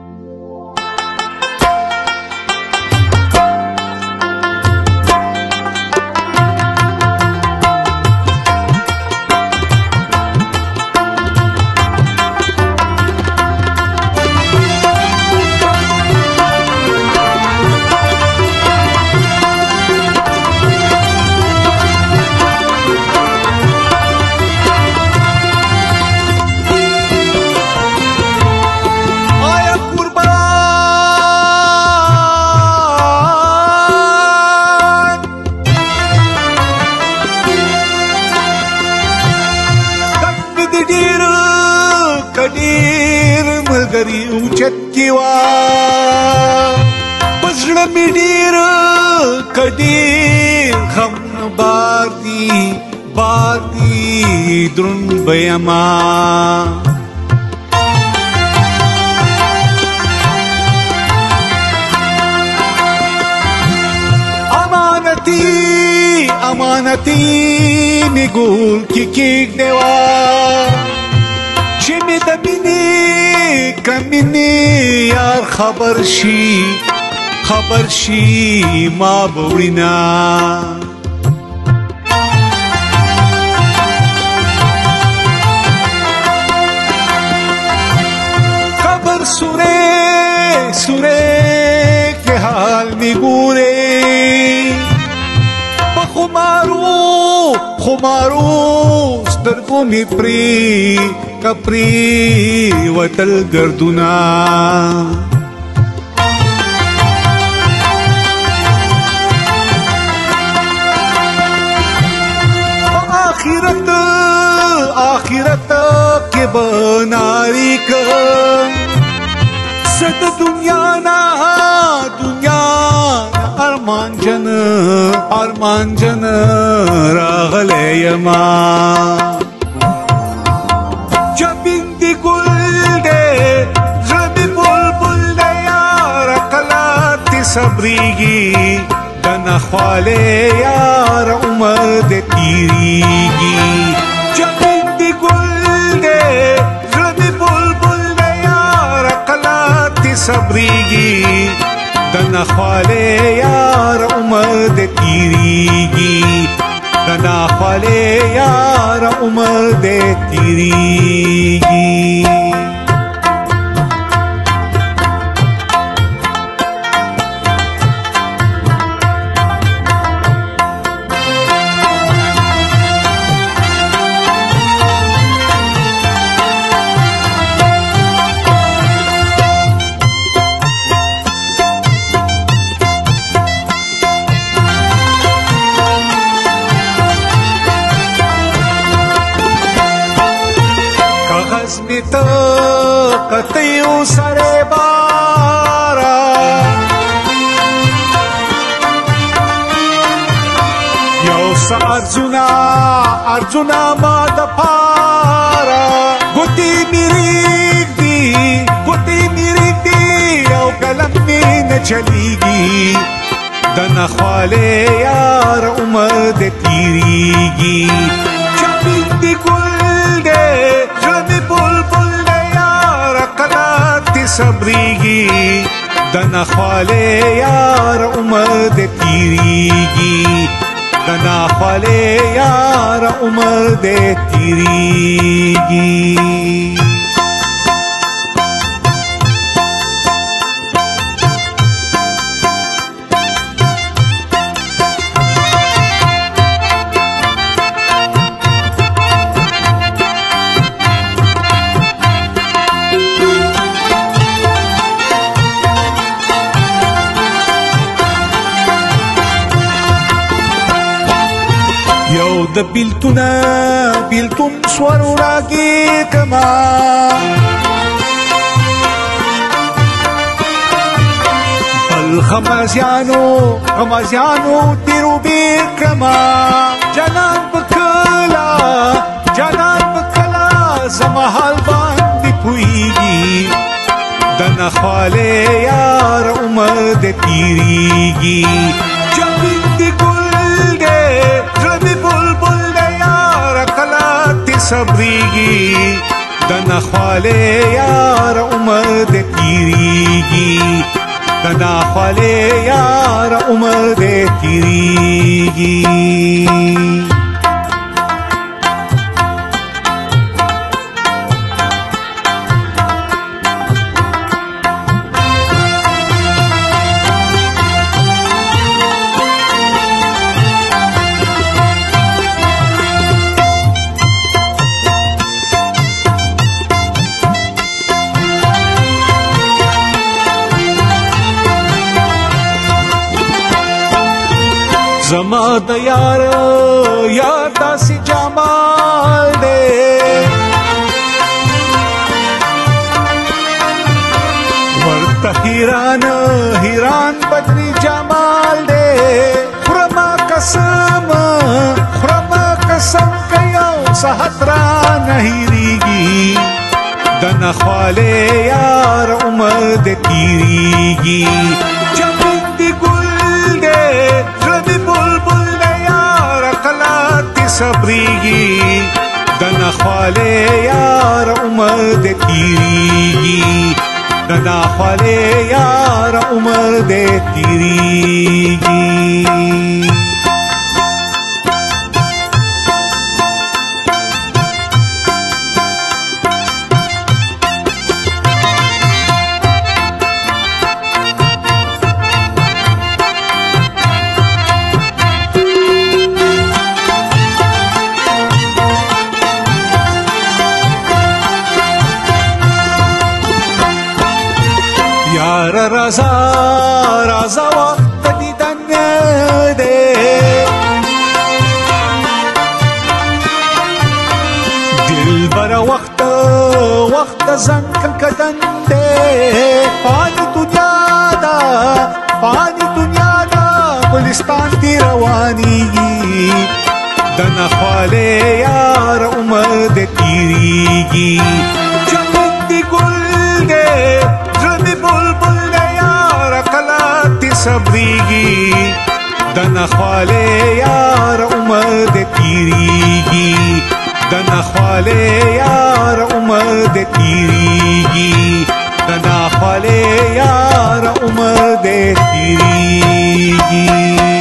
اوچتیوا پزړه می ډیر کډیر غم بار دی درون بیما امانتی می ګول کی کېږ دیوا چې می د مینې کمینې یار خبر شي ما بوړینا خبر سورې کې حال می ګورې په خمارو سترګو می کپری وتل گردونا آخرت کے بناری کا ست دنیا نا ارمان جن راغلے یما صبریگی دنا خواله یار عمر ده تیریگی جبین دی گل ده غرمی بلبل ده یار قلات صبریگی دنا خواله یار عمر ده تیریگی دنا خواله یار عمر ده تیریگی कतयू सरे बारा यौ सा अर्जुना मा दपारा गुटी मिरीक दी यौ कलम में न चलीगी दना ख्वाले यार उमर दे तीरीगी जबीन दी गुल दे जमी बुलबुल صبریگی دنا خواله یار عمر ده تیریگی دنا خواله یار عمر ده تیریگی د بیلتون سوارو راگی کما بل خمازیانو تیرو بیر کما جانان بکلا زما حال باندې پویگی دنا خواله یار عمر ده تیریگی جبین دی گل ده ربی بلبل ده یار قلات صبریگی دنا خواله یار عمر دې تیریږي دنا خواله یار عمر دې تیریږي زما د یار یار داسې جمال دی ورته حیران حیران بدري جمال دی خورما قسم که یو صحت را نه هېرېږي دنه خواله یار عمر دې تېرېږي جمید دې ګل دی صبریږي دنا خواله یار عمر دې تیریږي دنا خواله یار عمر دې تیریږي یار رضا رضا وقت دیدن دے دل برا وقت زنگ کدن دے پانی دنیا دا گلستان تی روانی دنا خواله یار عمر دې تیریږي جنت دی ګل دے صبریږي دنا خواله یار عمر دې تیریږي دنا خواله یار عمر دې تیریږي دنا خواله یار عمر دې تیریږي